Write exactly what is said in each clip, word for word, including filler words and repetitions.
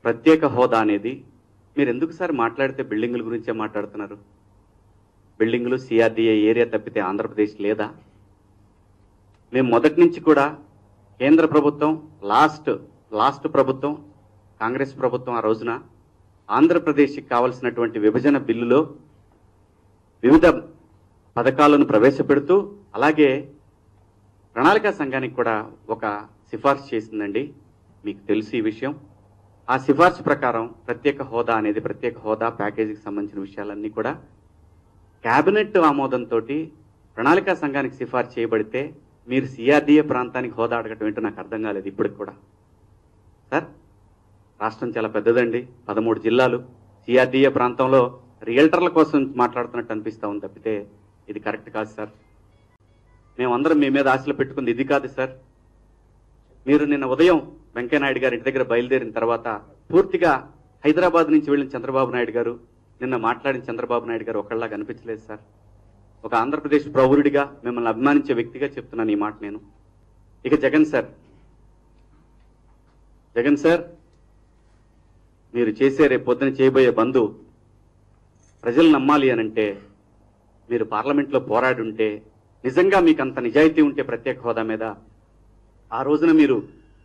ప్రత్యేక హోదా అనేది మీరు ఎందుకు సార్ మాట్లాడితే బిల్డింగుల గురించే మాట్లాడుతున్నారు? బిల్డింగులు సిఆర్డీఏ ఏరియా తప్పితే ఆంధ్రప్రదేశ్ లేదా? మేము మొదటి నుంచి కూడా కేంద్ర ప్రభుత్వం లాస్ట్ లాస్ట్ ప్రభుత్వం కాంగ్రెస్ ప్రభుత్వం ఆ రోజున ఆంధ్రప్రదేశ్కి కావలసినటువంటి విభజన బిల్లులో వివిధ పథకాలను ప్రవేశపెడుతూ అలాగే ప్రణాళికా సంఘానికి కూడా ఒక సిఫార్సు చేసిందండి. మీకు తెలుసు ఈ విషయం. ఆ సిఫార్సు ప్రకారం ప్రత్యేక హోదా అనేది ప్రత్యేక హోదా ప్యాకేజీకి సంబంధించిన విషయాలన్నీ కూడా కేబినెట్ ఆమోదంతో ప్రణాళికా సంఘానికి సిఫార్సు చేయబడితే మీరు సిఆర్డీఏ ప్రాంతానికి హోదా అడగటం ఏంటో నాకు అర్థం కాలేదు ఇప్పటికి కూడా. సార్, రాష్ట్రం చాలా పెద్దదండి, పదమూడు జిల్లాలు. సిఆర్డీఏ ప్రాంతంలో రియల్టర్ల కోసం మాట్లాడుతున్నట్టు అనిపిస్తూ ఉంది తప్పితే ఇది కరెక్ట్ కాదు సార్. మేమందరం మీ మీద ఆశలు పెట్టుకుంది ఇది కాదు సార్. మీరు నిన్న ఉదయం వెంకయ్యనాయుడు గారి ఇంటి దగ్గర బయలుదేరిన తర్వాత పూర్తిగా హైదరాబాద్ నుంచి వెళ్ళిన చంద్రబాబు నాయుడు గారు నిన్న మాట్లాడిన చంద్రబాబు నాయుడు గారు ఒకళ్ళగా అనిపించలేదు సార్. ఒక ఆంధ్రప్రదేశ్ ప్రౌఢుడిగా మిమ్మల్ని అభిమానించే వ్యక్తిగా చెప్తున్నాను ఈ మాట నేను. ఇక జగన్ సార్, జగన్ సార్ మీరు చేసే రేపు పొద్దున చేయబోయే బంధు ప్రజలు నమ్మాలి అనంటే మీరు పార్లమెంట్లో పోరాడి ఉంటే, నిజంగా మీకు అంత నిజాయితీ ఉంటే ప్రత్యేక హోదా మీద ఆ రోజున మీరు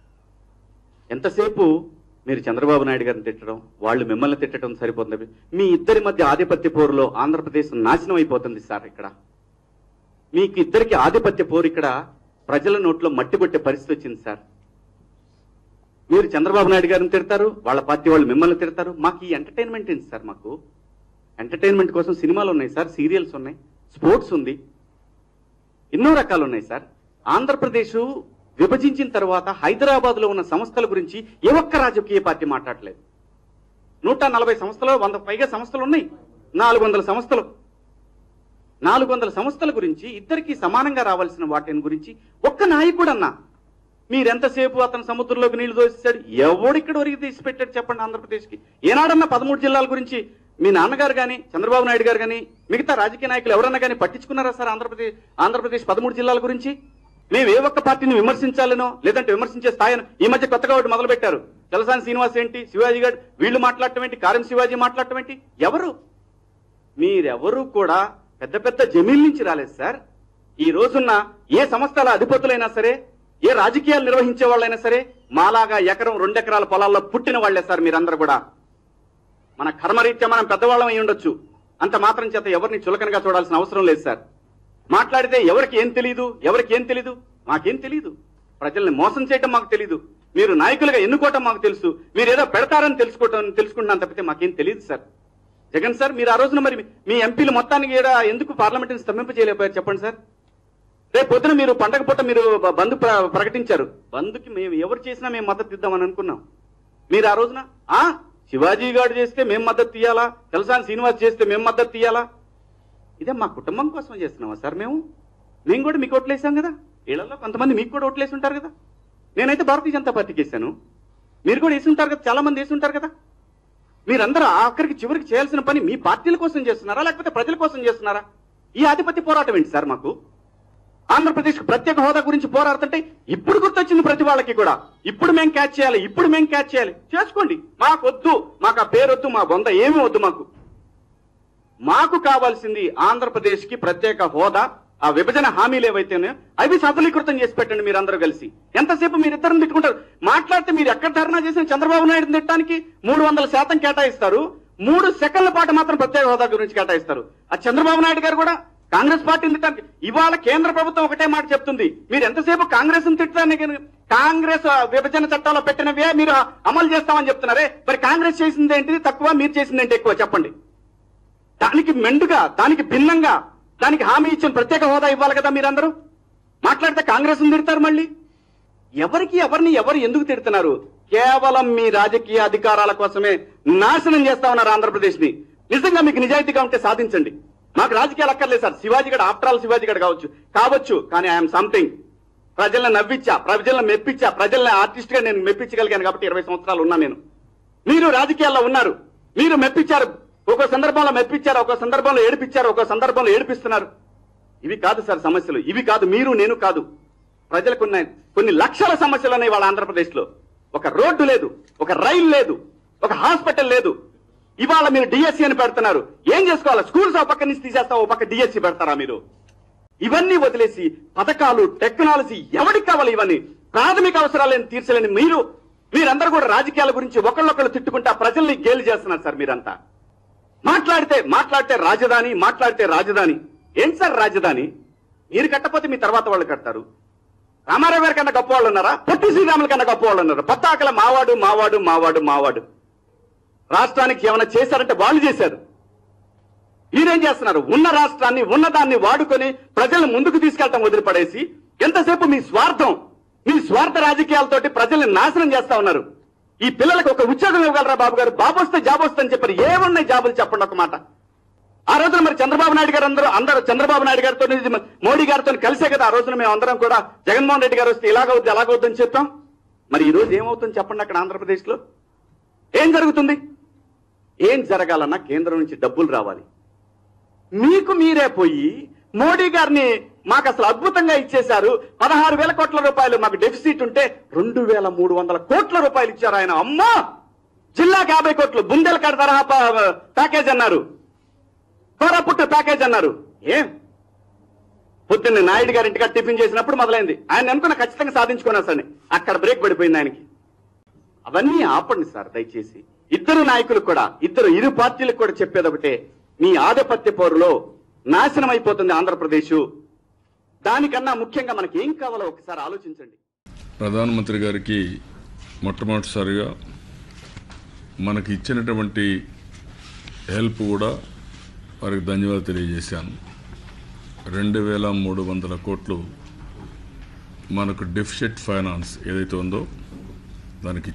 ఎంతసేపు మీరు చంద్రబాబు నాయుడు గారిని తిట్టడం, వాళ్ళు మిమ్మల్ని తిట్టడం సరిపోతుంది. మీ ఇద్దరి మధ్య ఆధిపత్య పోరులో ఆంధ్రప్రదేశ్ నాశనం అయిపోతుంది సార్. ఇక్కడ మీకు ఇద్దరికి ఆధిపత్య పోరు ఇక్కడ ప్రజల నోట్లో మట్టి కొట్టే పరిస్థితి వచ్చింది సార్. మీరు చంద్రబాబు నాయుడు గారిని తిడతారు, వాళ్ళ పార్టీ వాళ్ళు మిమ్మల్ని తిడతారు. మాకు ఈ ఎంటర్టైన్మెంట్ ఏంటి సార్? మాకు ఎంటర్టైన్మెంట్ కోసం సినిమాలు ఉన్నాయి సార్, సీరియల్స్ ఉన్నాయి, స్పోర్ట్స్ ఉంది, ఎన్నో రకాలు ఉన్నాయి సార్. ఆంధ్రప్రదేశ్ విభజించిన తర్వాత హైదరాబాద్ లో ఉన్న సంస్థల గురించి ఏ ఒక్క రాజకీయ పార్టీ మాట్లాడలేదు. నూట నలభై సంస్థలు, వంద పైగా సంస్థలు ఉన్నాయి, నాలుగు వందల సంస్థలు నాలుగు వందల సంస్థల గురించి ఇద్దరికి సమానంగా రావాల్సిన వాటిని గురించి ఒక్క నాయకుడు అన్నా. మీరెంతసేపు అతను సముద్రంలోకి నీళ్లు దోసేశాడు, ఎవడిక్కడ వరకు తీసి పెట్టాడు చెప్పండి ఆంధ్రప్రదేశ్కి? ఏనాడన్నా పదమూడు జిల్లాల గురించి మీ నాన్నగారు కానీ చంద్రబాబు నాయుడు గారు కానీ మిగతా రాజకీయ నాయకులు ఎవరన్నా కానీ పట్టించుకున్నారా సార్? ఆంధ్రప్రదేశ్ ఆంధ్రప్రదేశ్ పదమూడు జిల్లాల గురించి మేము ఏ ఒక్క పార్టీని విమర్శించాలనో లేదంటే విమర్శించే స్థాయిను ఈ మధ్య కొత్తగా ఒకటి మొదలు పెట్టారు. చలసాని శ్రీనివాస్ ఏంటి, శివాజీ గారు వీళ్ళు మాట్లాడటం ఏంటి, కారం శివాజీ మాట్లాడటం ఏంటి? ఎవరు మీరెవరు కూడా పెద్ద పెద్ద జమీన్ నుంచి రాలేదు సార్. ఈ రోజున్న ఏ సంస్థల అధిపతులైనా సరే, ఏ రాజకీయాలు నిర్వహించే వాళ్ళైనా సరే మాలాగా ఎకరం రెండెకరాల పొలాల్లో పుట్టిన వాళ్లే సార్ మీరందరూ కూడా. మన కర్మరీత్యా మనం పెద్దవాళ్ళం అయి ఉండొచ్చు, అంత మాత్రం చేత ఎవరిని చులకనగా చూడాల్సిన అవసరం లేదు సార్. మాట్లాడితే ఎవరికి ఏం తెలీదు, ఎవరికి ఏం తెలీదు, మాకేం తెలీదు. ప్రజల్ని మోసం చేయటం మాకు తెలీదు, మీరు నాయకులుగా ఎన్నుకోవటం మాకు తెలుసు, మీరు ఏదో పెడతారని తెలుసుకోవటం తెలుసుకుంటున్నాను తప్పితే మాకేం తెలియదు సార్. జగన్ సార్, మీరు ఆ రోజున మరి మీ ఎంపీలు మొత్తానికి ఏడా ఎందుకు పార్లమెంట్ని స్తంభింప చేయలేకపోయారు చెప్పండి సార్? రేపు పొద్దున మీరు పండగ పూట మీరు బంద్ ప్రకటించారు. బంద్కి మేము ఎవరు చేసినా మేము మద్దతు ఇద్దామని అనుకున్నాం. మీరు ఆ రోజున ఆ శివాజీ గారు చేస్తే మేము మద్దతు తీయాలా, చలసాని శ్రీనివాస్ చేస్తే మేము మద్దతు తీయాలా? ఇదే మా కుటుంబం కోసం చేస్తున్నామా సార్? మేము మేము కూడా మీకు ఓట్లేసాం కదా, వీళ్ళల్లో కొంతమంది మీకు కూడా ఓట్లేసి ఉంటారు కదా. నేనైతే భారతీయ జనతా పార్టీకి వేసాను, మీరు కూడా వేసి ఉంటారు కదా, చాలా మంది వేసి ఉంటారు కదా. మీరందరూ ఆఖరికి చివరికి చేయాల్సిన పని మీ పార్టీల కోసం చేస్తున్నారా లేకపోతే ప్రజల కోసం చేస్తున్నారా? ఈ ఆధిపత్య పోరాటం ఏంటి సార్? మాకు ఆంధ్రప్రదేశ్ ప్రత్యేక హోదా గురించి పోరాడుతుంటే ఇప్పుడు గుర్తొచ్చింది ప్రతి వాళ్ళకి కూడా. ఇప్పుడు మేము క్యాచ్ చేయాలి, ఇప్పుడు మేము క్యాచ్ చేయాలి. చేసుకోండి, మాకు వద్దు, మాకు ఆ పేరు వద్దు, మా బొంద ఏమీ వద్దు. మాకు మాకు కావాల్సింది ఆంధ్రప్రదేశ్ కి ప్రత్యేక హోదా, ఆ విభజన హామీలు ఏవైతేనే అవి సఫలీకృతం చేసి పెట్టండి మీరందరూ కలిసి. ఎంతసేపు మీరిద్దరిని తిట్టుకుంటారు? మాట్లాడితే మీరు ఎక్కడ ధర్నా చేసిన చంద్రబాబు నాయుడు తిట్టడానికి మూడు వందల శాతం కేటాయిస్తారు, మూడు సెకండ్ల పాటు మాత్రం ప్రత్యేక హోదా గురించి కేటాయిస్తారు. ఆ చంద్రబాబు నాయుడు గారు కూడా కాంగ్రెస్ పార్టీని తిట్టడానికి ఇవాళ కేంద్ర ప్రభుత్వం ఒకటే మాట చెప్తుంది, మీరు ఎంతసేపు కాంగ్రెస్ తిట్టడానికి కాంగ్రెస్ విభజన చట్టాల్లో పెట్టినవే మీరు అమలు చేస్తామని చెప్తున్నారే, మరి కాంగ్రెస్ చేసింది ఏంటిది తక్కువ, మీరు చేసింది ఏంటి ఎక్కువ చెప్పండి? దానికి మెండుగా, దానికి భిన్నంగా, దానికి హామీ ఇచ్చిన ప్రత్యేక హోదా ఇవ్వాలి కదా. మీరందరూ మాట్లాడితే కాంగ్రెస్ తిడతారు. మళ్ళీ ఎవరికి ఎవరిని ఎవరు ఎందుకు తిడుతున్నారు? కేవలం మీ రాజకీయ అధికారాల కోసమే నాశనం చేస్తా ఉన్నారు ఆంధ్రప్రదేశ్ ని. నిజంగా మీకు నిజాయితీగా ఉంటే సాధించండి. మాకు రాజకీయాలు అక్కర్లేదు సార్. శివాజీ గడ ఆఫ్టర్ ఆల్ శివాజీ గడ కావచ్చు కావచ్చు కానీ ఐఎమ్ సంథింగ్. ప్రజలను నవ్విచ్చా, ప్రజలను మెప్పించా, ప్రజల్ని ఆర్టిస్ట్ గా నేను మెప్పించగలిగాను కాబట్టి ఇరవై సంవత్సరాలు ఉన్నా నేను. మీరు రాజకీయాల్లో ఉన్నారు, మీరు మెప్పించారు, ఒక్కో సందర్భంలో మెప్పించారు, ఒక్కో సందర్భంలో ఏడిపించారు, ఒక్కో సందర్భంలో ఏడిపిస్తున్నారు. ఇవి కాదు సార్ సమస్యలు, ఇవి కాదు. మీరు నేను కాదు, ప్రజలకు ఉన్నాయి కొన్ని లక్షల సమస్యలు ఉన్నాయి వాళ్ళ ఆంధ్రప్రదేశ్ లో. ఒక రోడ్డు లేదు, ఒక రైలు లేదు, ఒక హాస్పిటల్ లేదు. ఇవాళ మీరు డిఎస్సి అని పెడుతున్నారు. ఏం చేసుకోవాలి? స్కూల్స్ ఓ పక్క నుంచి తీసేస్తా, ఓ పక్క డిఎస్సి పెడతారా మీరు? ఇవన్నీ వదిలేసి పథకాలు, టెక్నాలజీ ఎవరికి కావాలి? ఇవన్నీ ప్రాథమిక అవసరాలను తీర్చలేని మీరు మీరందరూ కూడా రాజకీయాల గురించి ఒకళ్ళొకళ్ళు తిట్టుకుంటా ప్రజల్ని గేలి చేస్తున్నారు సార్. మీరంతా మాట్లాడితే మాట్లాడితే రాజధాని, మాట్లాడితే రాజధాని. ఏంటి సార్ రాజధాని? మీరు కట్టకపోతే మీ తర్వాత వాళ్ళు కడతారు. రామారావు గారి కన్నా గొప్ప వాళ్ళు ఉన్నారా? పొట్టి శ్రీరాముల కన్నా గొప్ప వాళ్ళు ఉన్నారు. పత్తాకల మావాడు మావాడు మావాడు మావాడు. రాష్ట్రానికి ఏమైనా చేశారంటే వాళ్ళు చేశారు. మీరేం చేస్తున్నారు? ఉన్న రాష్ట్రాన్ని ఉన్నదాన్ని వాడుకొని ప్రజలను ముందుకు తీసుకెళ్తాం వదిలిపడేసి ఎంతసేపు మీ స్వార్థం, మీ స్వార్థ రాజకీయాలతోటి ప్రజల్ని నాశనం చేస్తా ఉన్నారు. ఈ పిల్లలకు ఒక ఉద్యోగం ఇవ్వగలరా బాబు గారు? బాబు వస్తే జాబ్ వస్తుందని చెప్పారు. ఏమున్నాయి జాబులు చెప్పండి ఒక మాట. ఆ రోజున మరి చంద్రబాబు నాయుడు గారు అందరూ అందరూ చంద్రబాబు నాయుడు గారితో మోడీ గారితో కలిసే కదా ఆ రోజున మేము అందరం కూడా జగన్మోహన్ రెడ్డి గారు వస్తే ఇలాగవుద్ది అలాగవుద్దని చెప్పాం. మరి ఈ రోజు ఏమవుతుంది చెప్పండి? అక్కడ ఆంధ్రప్రదేశ్ లో ఏం జరుగుతుంది? ఏం జరగాలన్నా కేంద్రం నుంచి డబ్బులు రావాలి. మీకు మీరే పోయి మోడీ గారిని మాకు అసలు అద్భుతంగా ఇచ్చేశారు. పదహారు వేల కోట్ల రూపాయలు మాకు డెఫిసిట్ ఉంటే రెండు వేల మూడు వందల కోట్ల రూపాయలు ఇచ్చారు ఆయన. అమ్మా, జిల్లాకి యాభై కోట్లు బుందేలకాడ తరహా ప్యాకేజ్ అన్నారు, కోరాపుట్టు ప్యాకేజ్ అన్నారు. ఏం పొద్దున్న నాయుడు గారి ఇంటికి టిఫిన్ చేసినప్పుడు మొదలైంది. ఆయన అనుకున్న ఖచ్చితంగా సాధించుకున్నా సార్. అక్కడ బ్రేక్ పడిపోయింది ఆయనకి. అవన్నీ ఆపండి సార్ దయచేసి. ఇద్దరు నాయకులు కూడా, ఇద్దరు ఇరు పార్టీలకు కూడా చెప్పేది ఒకటే, మీ ఆధిపత్య పోరులో నాశనం అయిపోతుంది ఆంధ్రప్రదేశ్. దానికన్నా ముఖ్యంగా మనకి ఏం కావాలో ఒకసారి ఆలోచించండి. ప్రధానమంత్రి గారికి మొట్టమొదటిసారిగా మనకి ఇచ్చినటువంటి హెల్ప్ కూడా వారికి ధన్యవాదాలు తెలియజేశాను. రెండు వేల మూడు వందల కోట్లు మనకు డెఫిసిట్ ఫైనాన్స్ ఏదైతే ఉందో దానికి